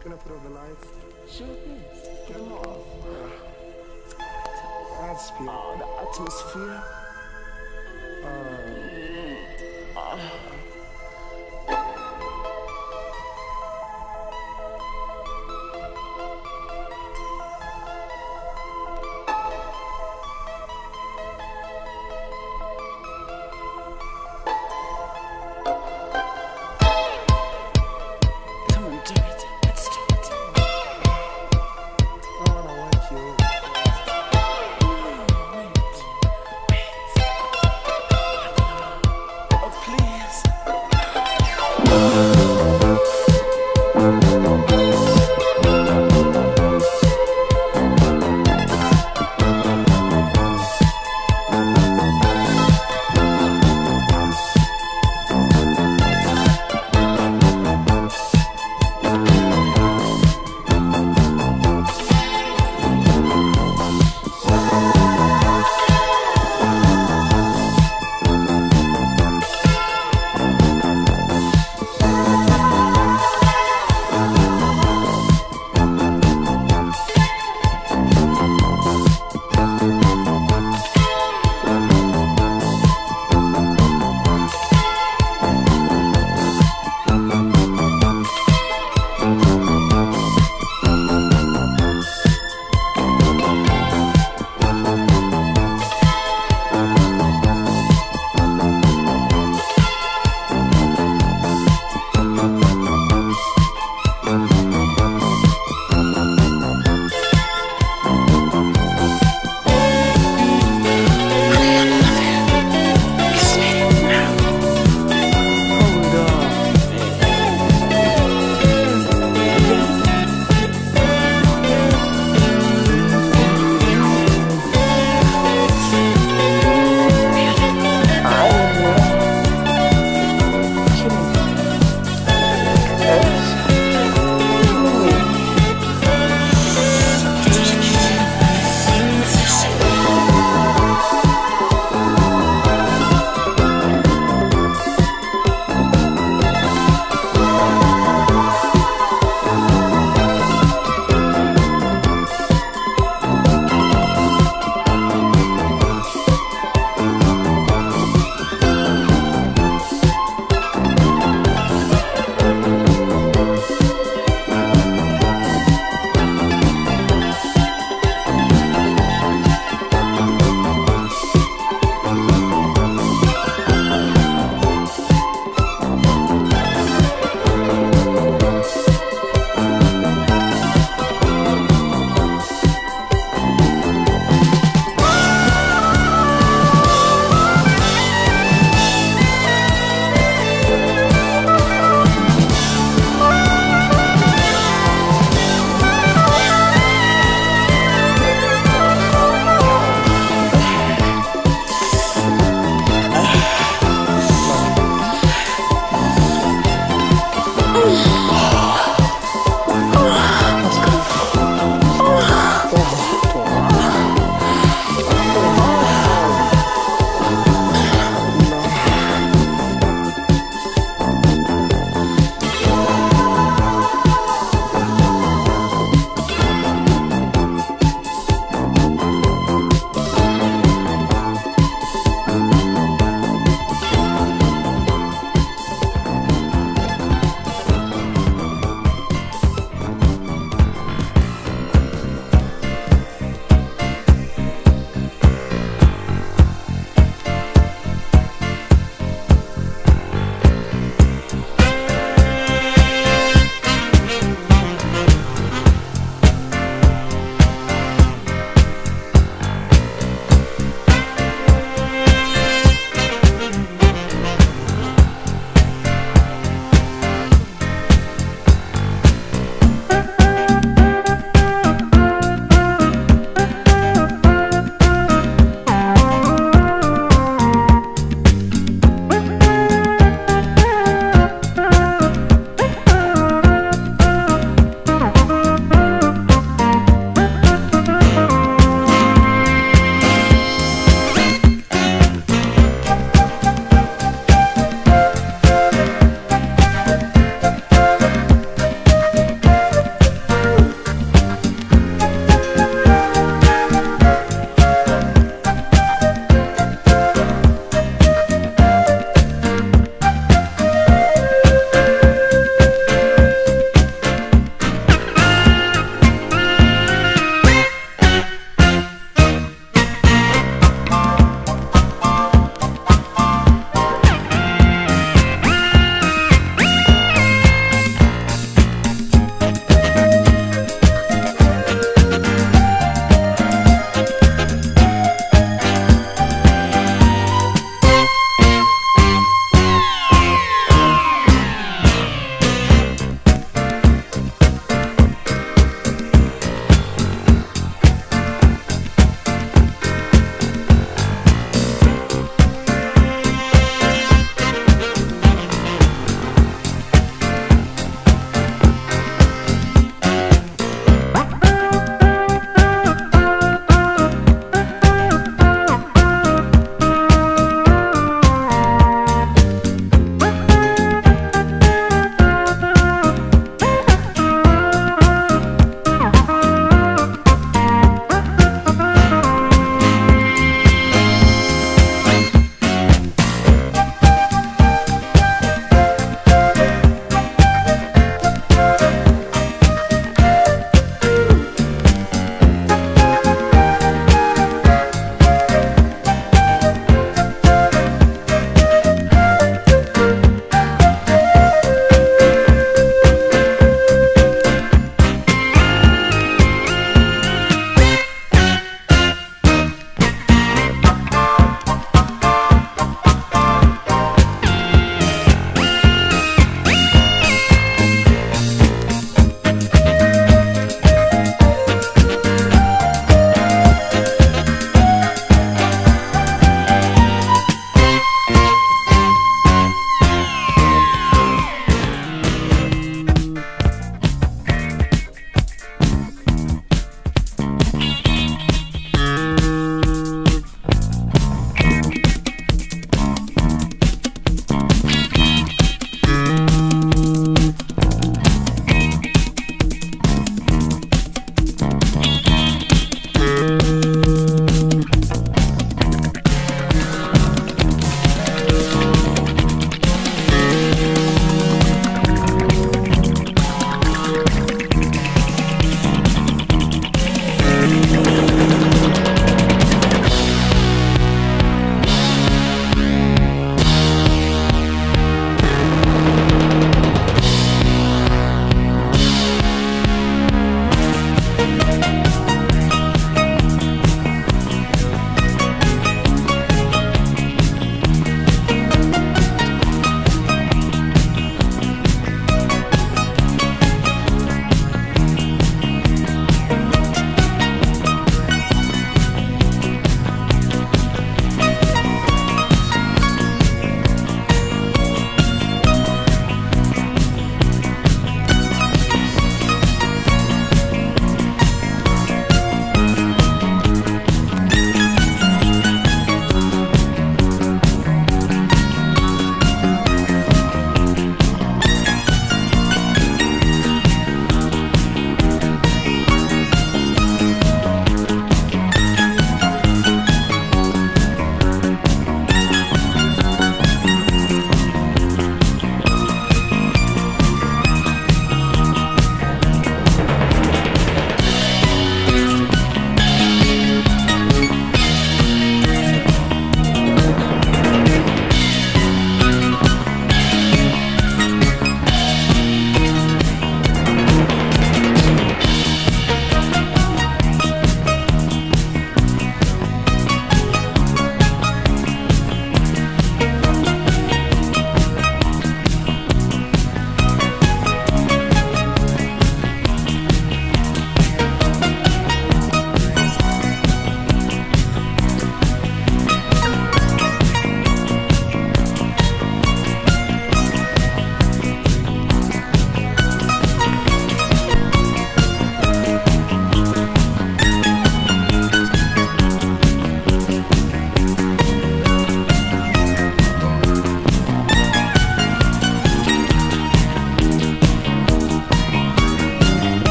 Can I put on the lights? Sure thing. Get them off. Atmosphere. Oh, the atmosphere. Come on, do it. Let's do it. Oh, I want you. Wait. Oh, please.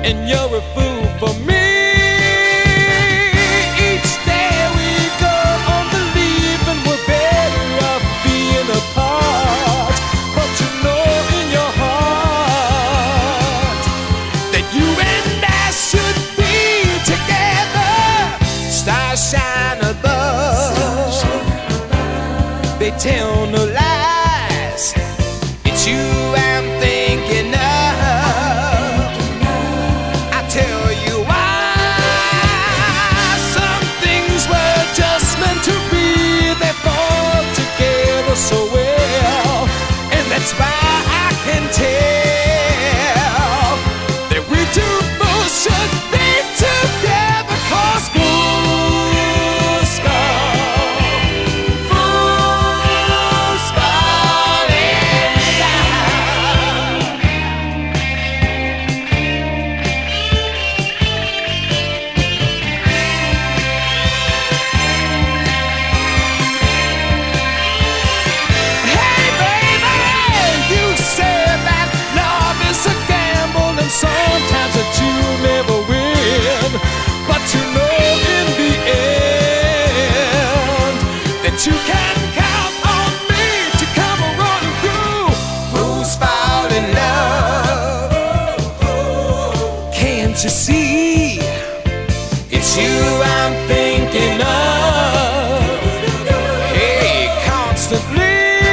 and you're a fool for me. Each day we go on believing we're better off being apart, but you know in your heart that you and I should be together. Stars shine above, they tell no lies. It's you I'm thinking of. I tell you why. Some things were just meant to be. They fall together so well, and that's why I can tell that we two both should be together. 'Cause fools sometimes that you never win, but you know in the end that you can count on me to come running through. Who's fall in love? Can't you see? It's you I'm thinking of. Hey, constantly.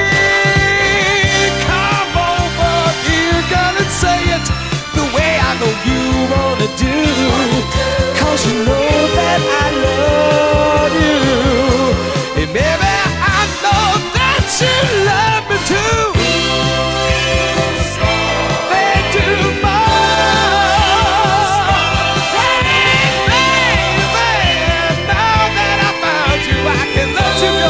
Come over here, girl, and say it I know you wanna do, 'cause you know that I love you, and maybe I know that you love me too. They do both. Hey, baby, now that I found you, I can let you go.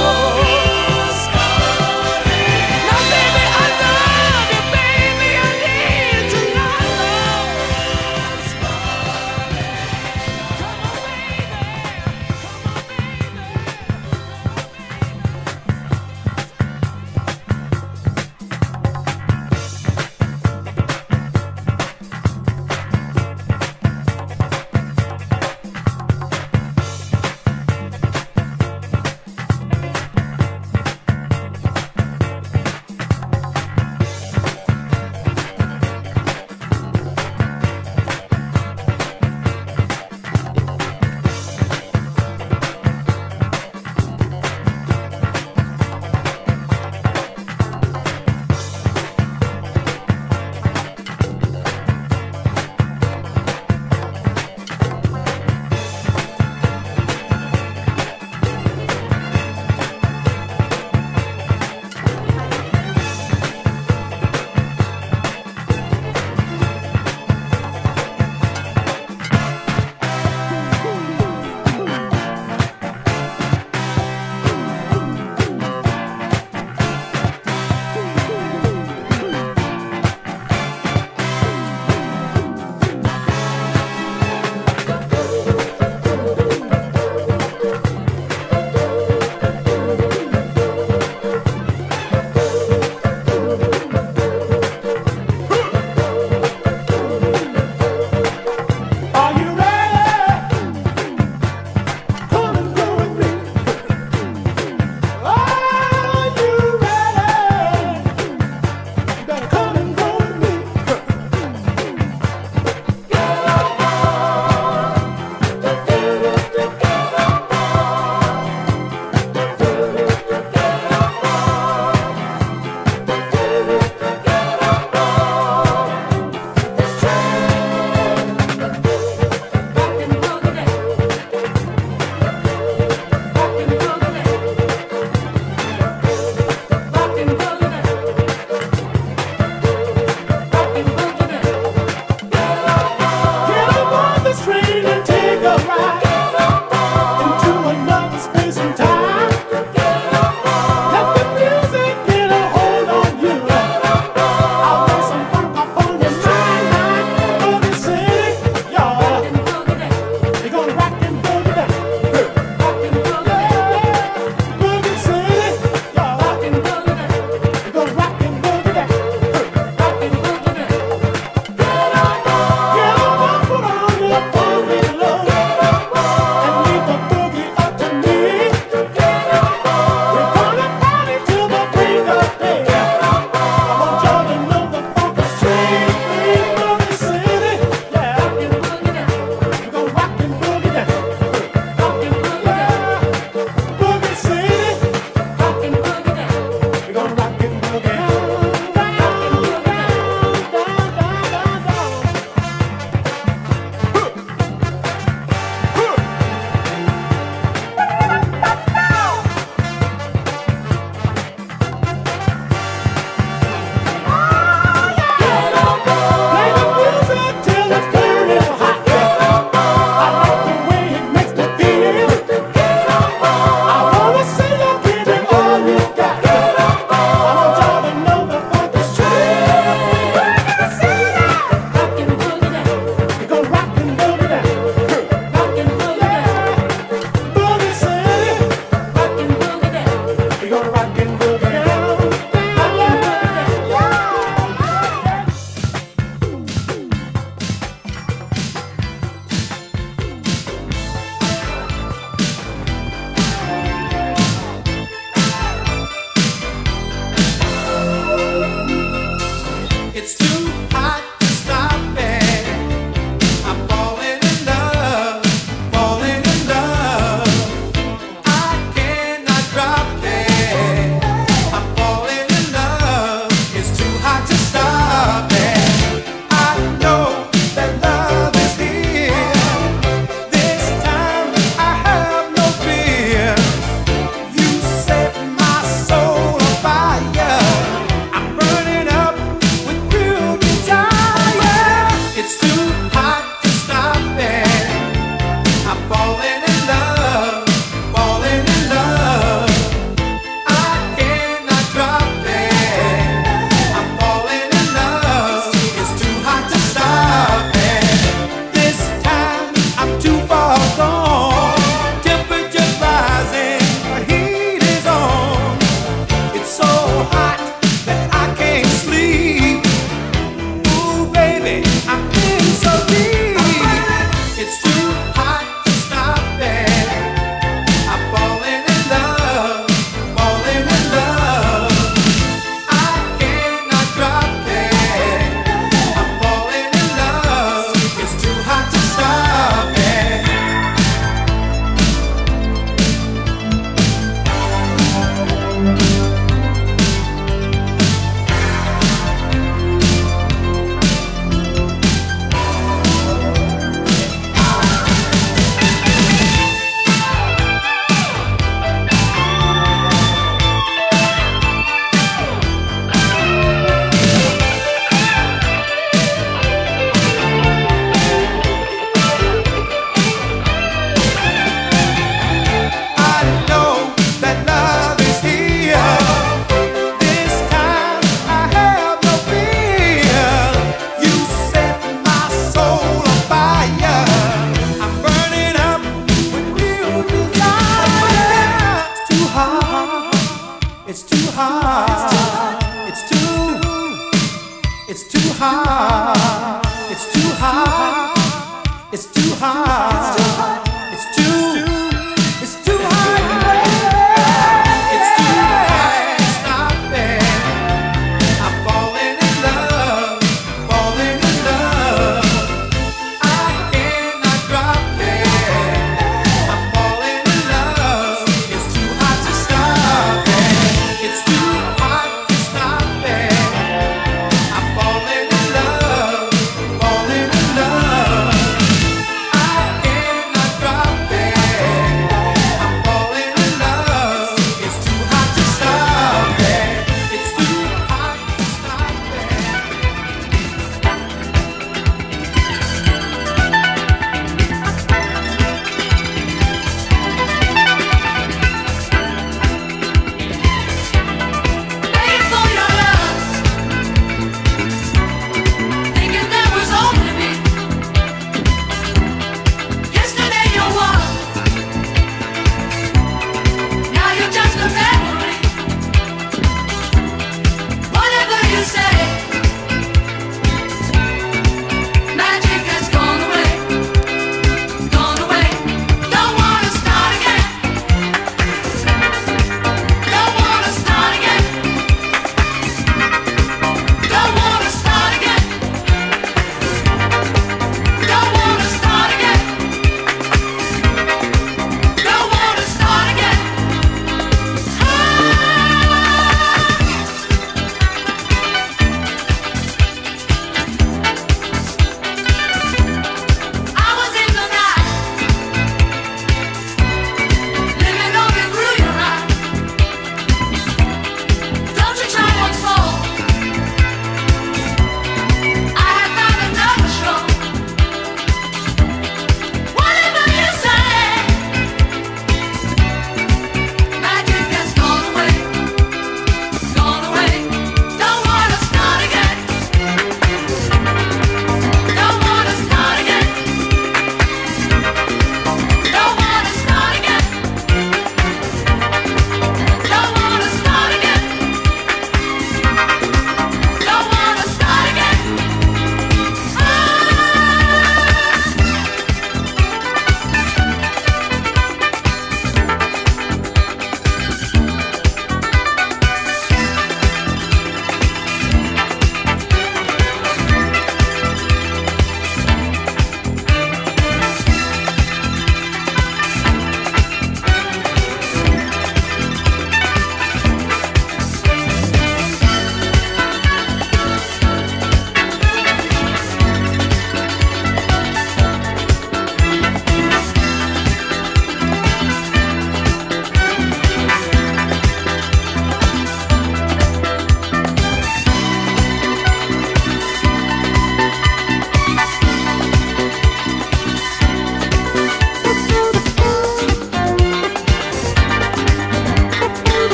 Now, baby, I love you, baby, I need you now.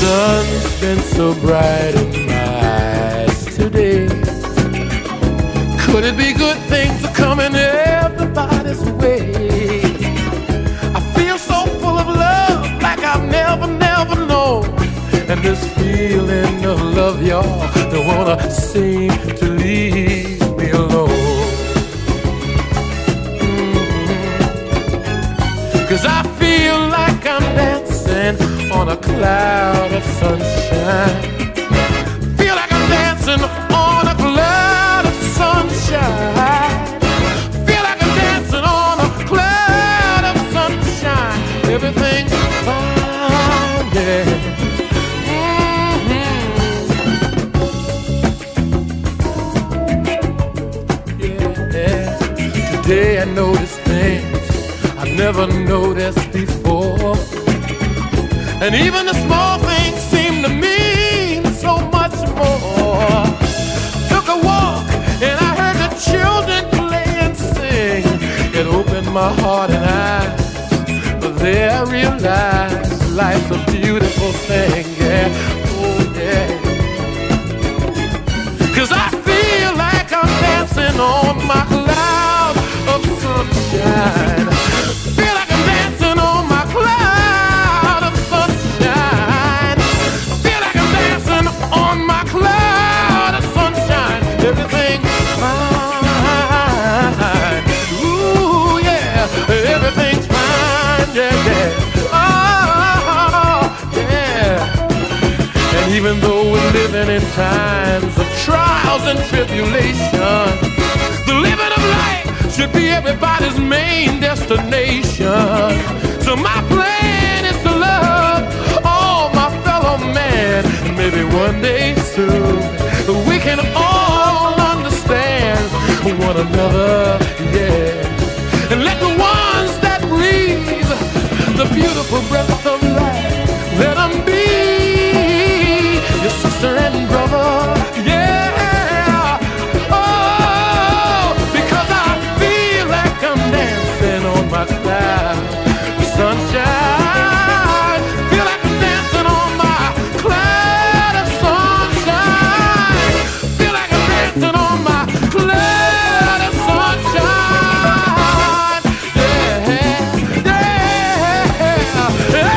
sun's been so bright in my eyes today. Could it be good things are coming everybody's way? I feel so full of love like I've never known. And this feeling of love, y'all, don't wanna seem to leave me alone. 'Cause I feel like I'm dancing on a cloud of sunshine. Feel like I'm dancing on a cloud of sunshine. Feel like I'm dancing on a cloud of sunshine. Everything's fine, yeah. Today I notice things I've never noticed before. And even the small things seem to mean so much more. Took a walk and I heard the children play and sing. It opened my heart and eyes, but there I realized life's a beautiful thing, yeah, oh yeah. 'Cause I feel like I'm dancing on my cloud of sunshine. Feel like I'm dancing on my cloud of sunshine. Feel like I'm dancing on my cloud of sunshine. Everything's fine. Ooh, yeah, everything's fine, yeah, yeah. Oh, yeah. And even though we're living in times of trials and tribulation, the living of life should be everybody's main destination. So my plan is to love all my fellow man. And maybe one day soon we can all understand one another, yeah. And let the ones that breathe the beautiful breath of life, let them be your sister and brother, yeah. Oh, because I feel like I'm dancing on my cloud of sunshine. Feel like I'm dancing on my cloud of sunshine. Feel like I'm dancing on my cloud of sunshine. Yeah, yeah, yeah.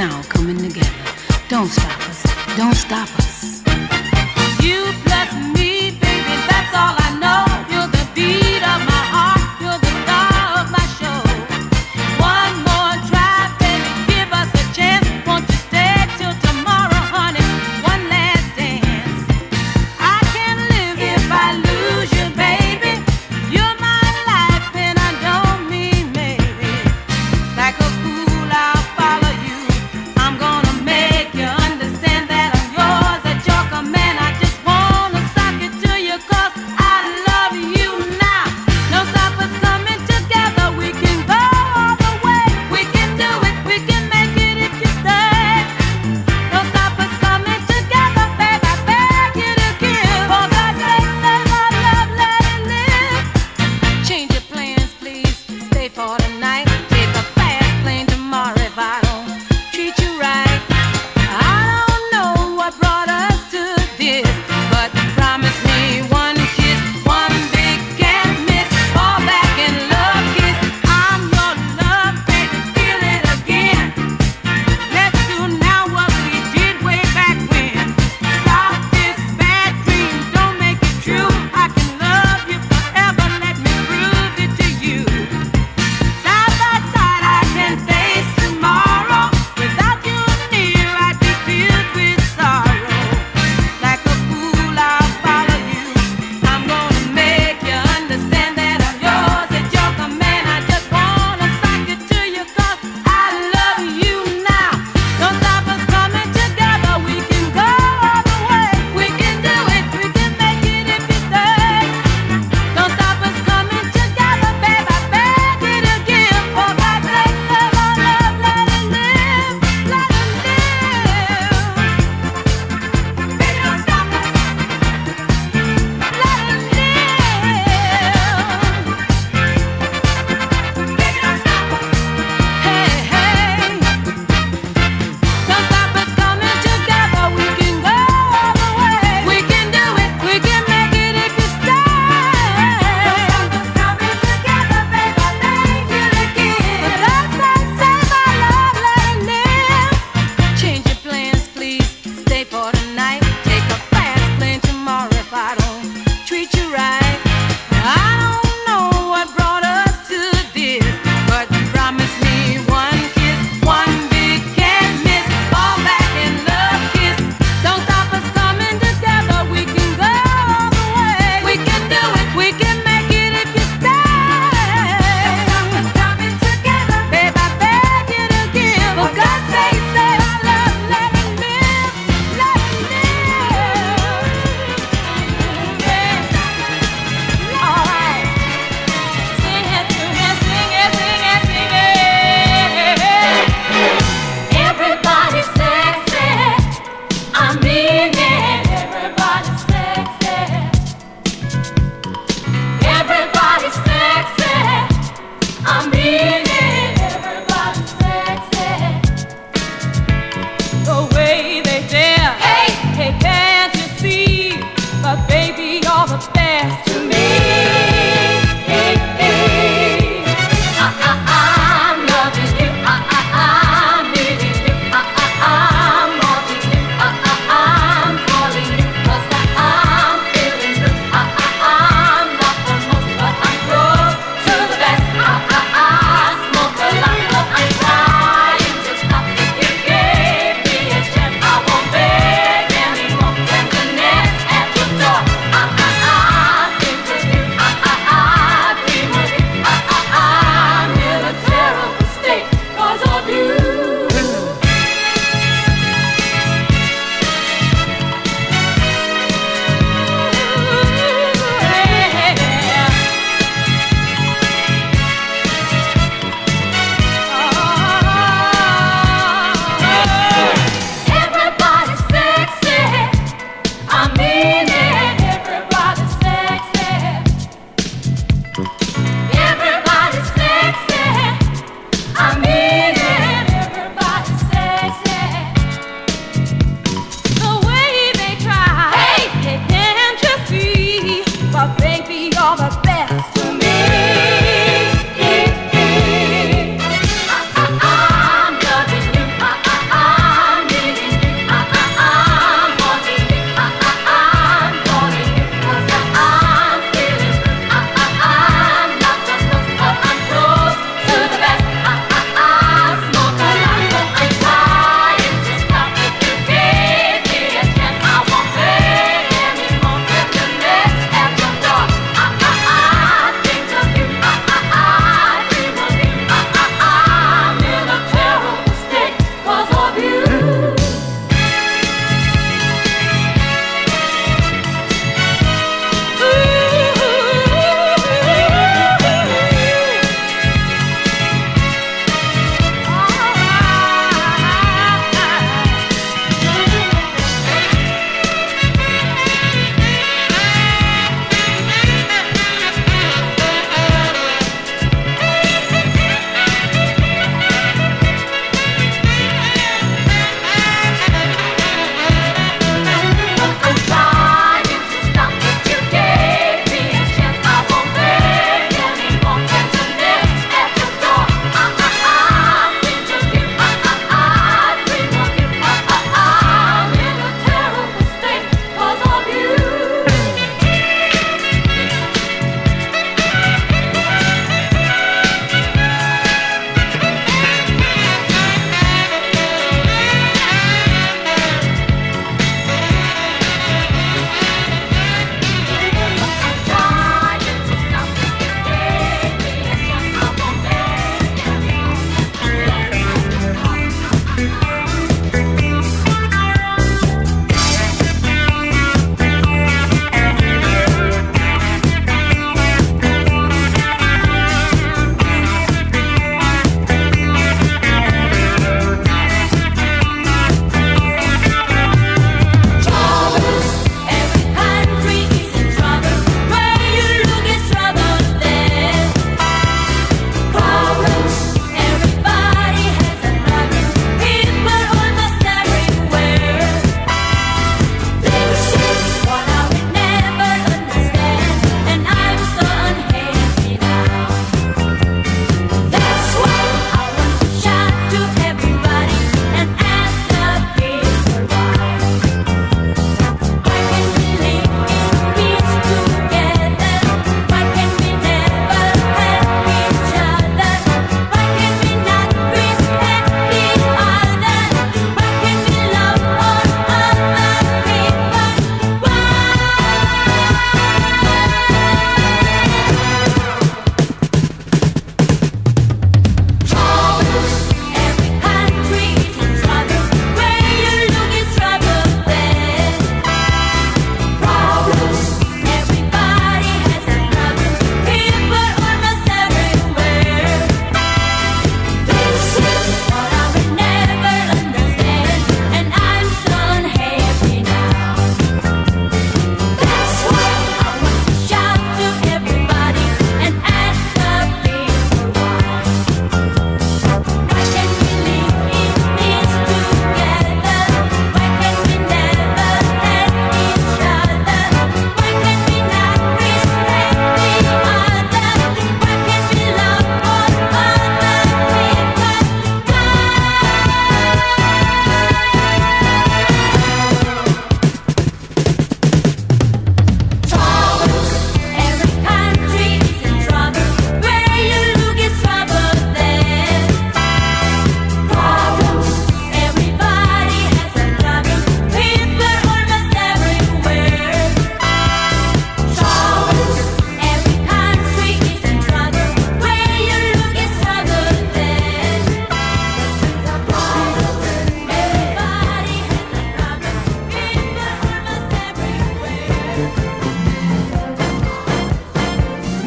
now coming together. Don't stop us, don't stop us. You plus me, baby, that's all I know. You're the beat of my heart, you're the star of my show. One more try, baby, give us a chance. Won't you stay till tomorrow, honey? One last dance. I can't live if I lose you, baby. You're my life and I don't mean maybe. Like a fool, I'll follow you. I'm gonna make you understand that I'm yours, that you're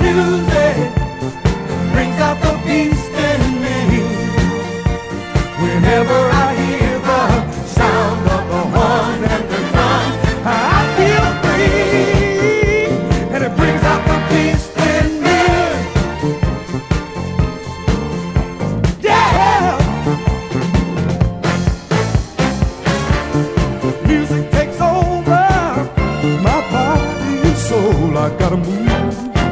music brings out the beast in me. Whenever I hear the sound of the horn and the drums, I feel free, and it brings out the beast in me. Yeah! Music takes over my body and soul. I gotta move.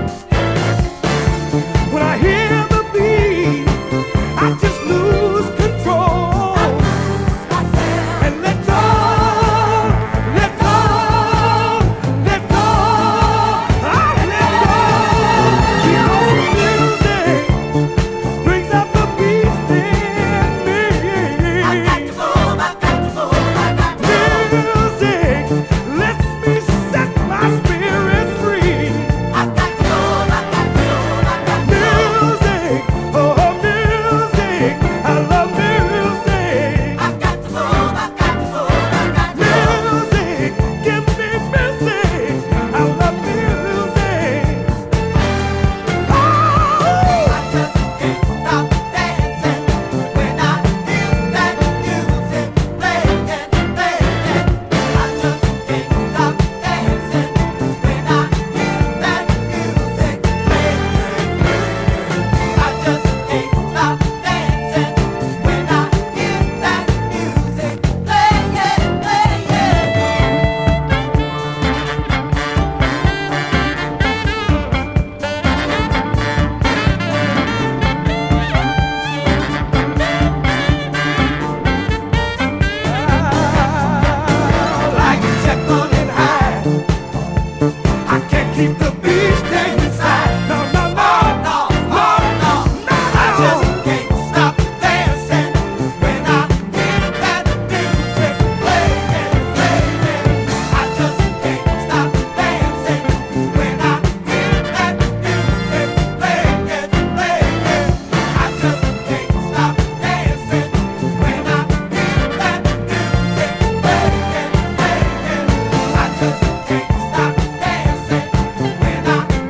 When I hear the beat, I just lose control and let go, let go, let go. I let go. Because music brings out the beast in me. I got to move, I got to move, I got to move. Music lets me set my spirit free. I got to move, I got to move, I got to move. Music, oh music, I love music. I got to move, I got to move, I got to move. Music, give me music. I love music. Oh, I just can't stop dancing when I hear that music playing, playing. I just can't stop dancing when I hear that music playing. I just can't stop dancing when I hear that music playing, like Jekyll and Hyde, I can't keep the beast inside. No, no, no, no, no, no, no. I just can't stop dancing when I hear that music playing, playing. I just can't stop dancing when I hear that music playing, playing. I just can't stop dancing when I hear that music playing, playing. I just can't stop dancing when I hear that music playing, playing.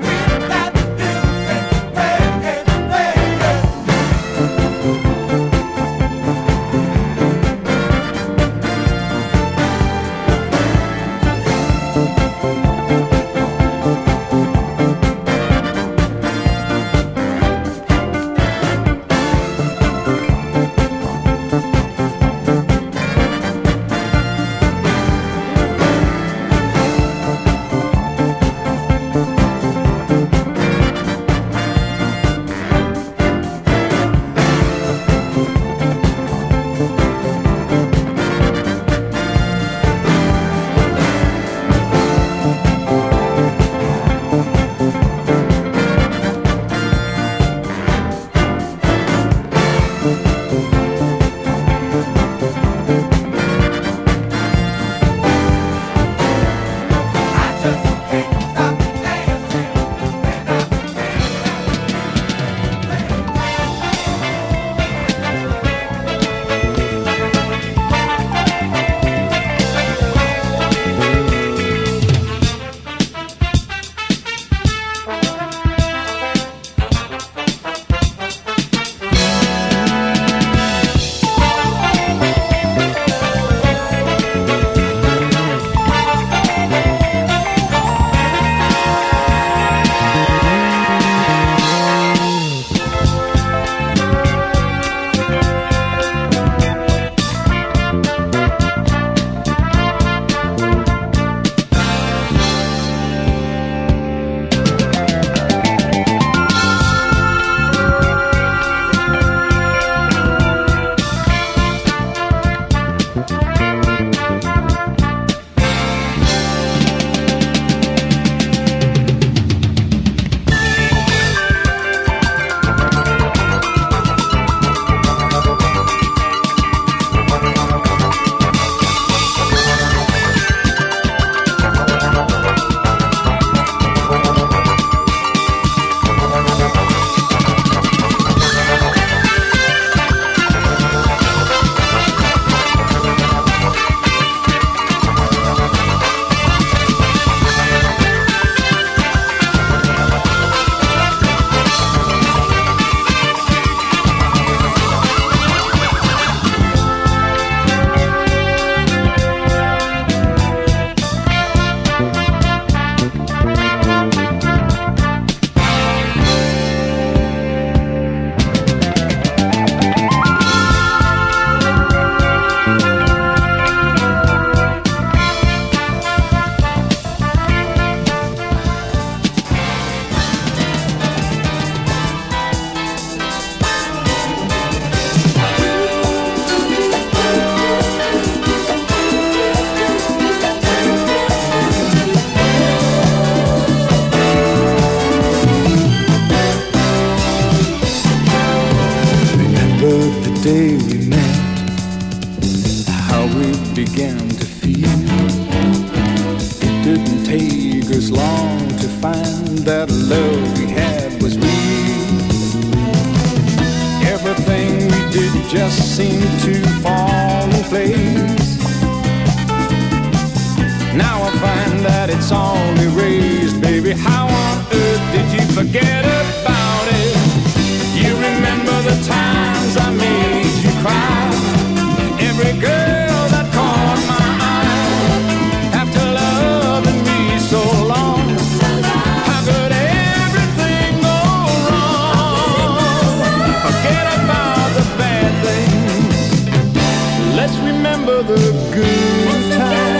day we met, how we began to feel. It didn't take us long to find that love we had was real. Everything we did just seemed to fall in place. Now I find that it's all erased. Baby, how on earth did you forget about it? You remember the times I made you cry. Every girl that caught my eye. After loving me so long, how could everything go wrong? Forget about the bad things. Let's remember the good times.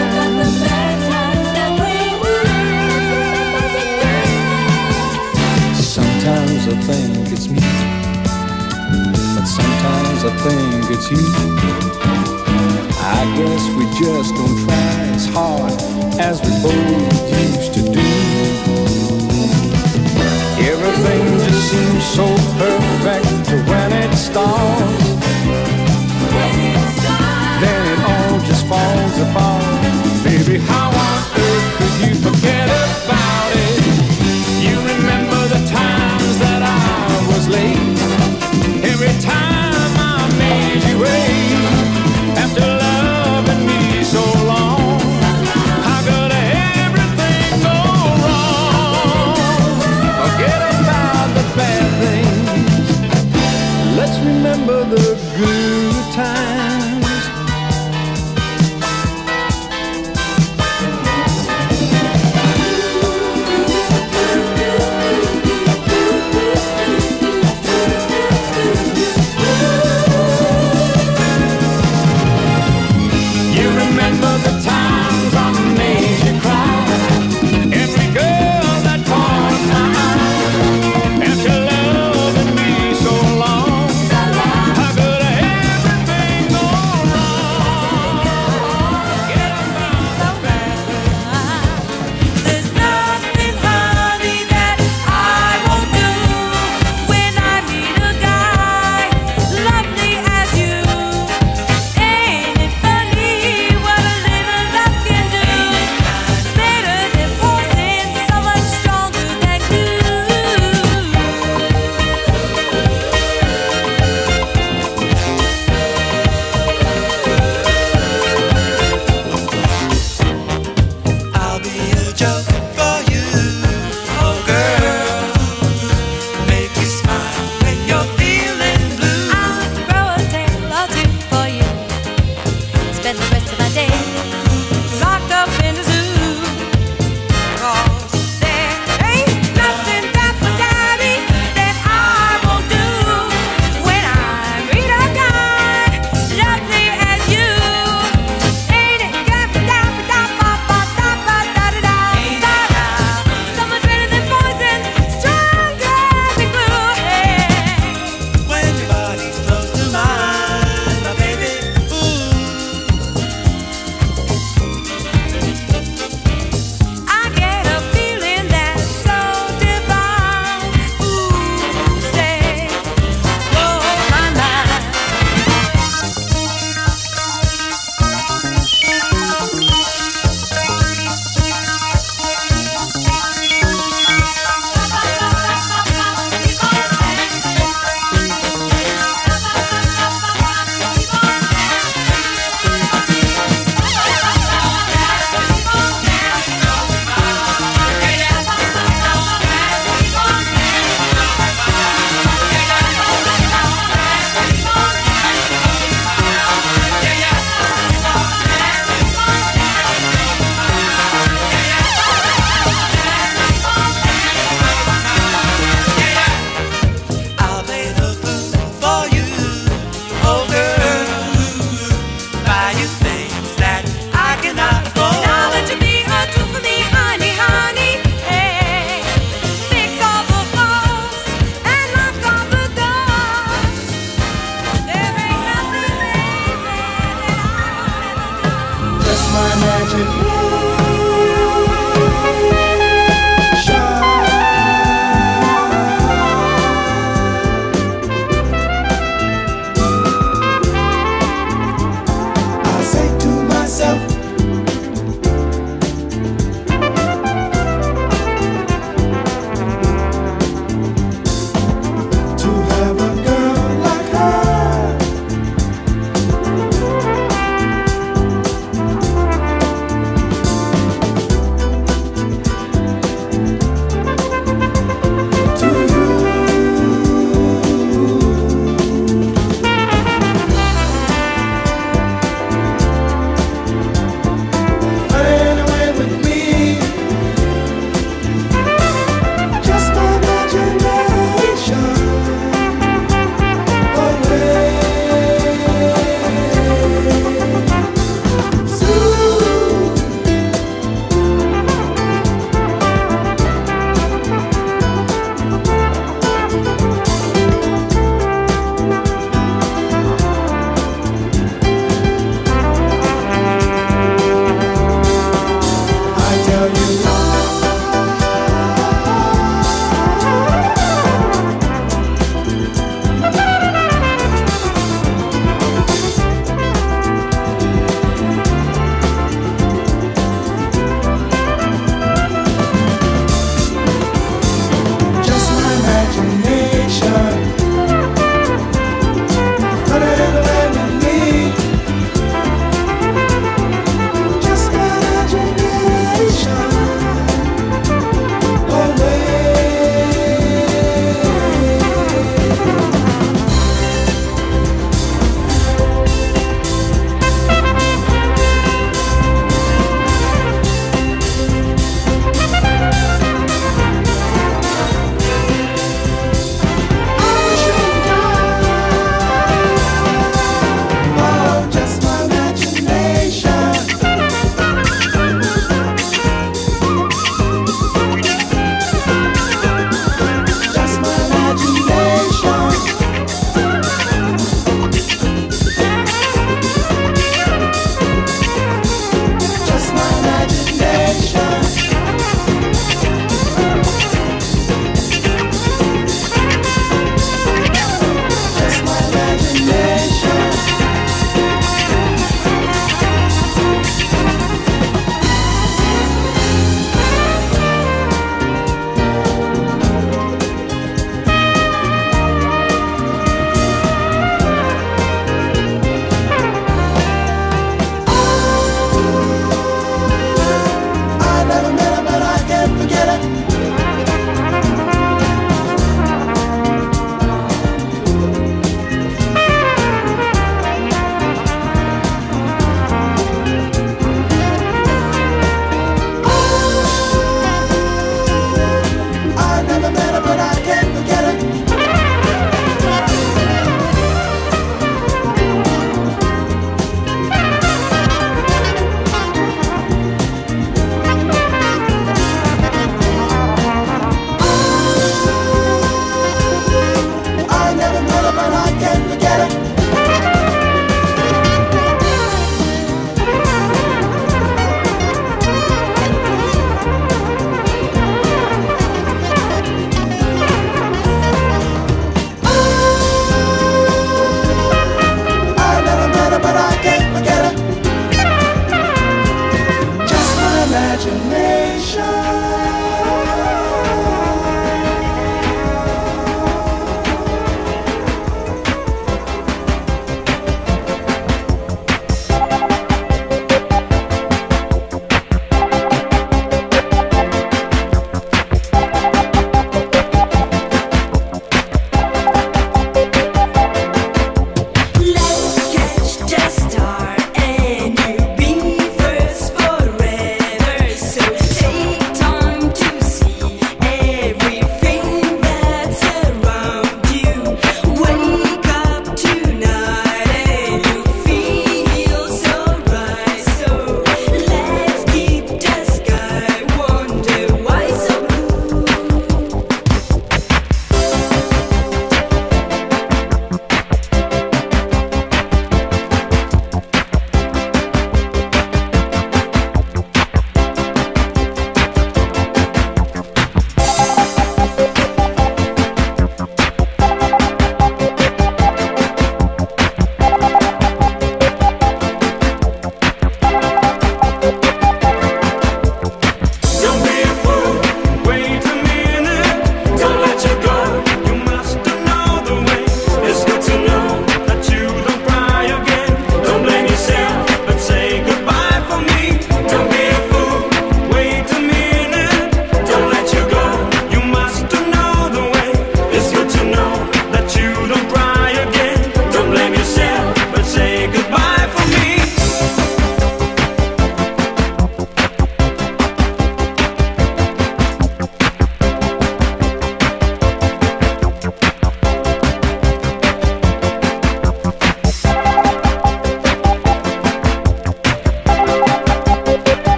Sometimes I think it's me, but sometimes I think it's you. I guess we just don't try as hard as we both used to do. Everything just seems so perfect when it starts. Then it all just falls apart. Baby, how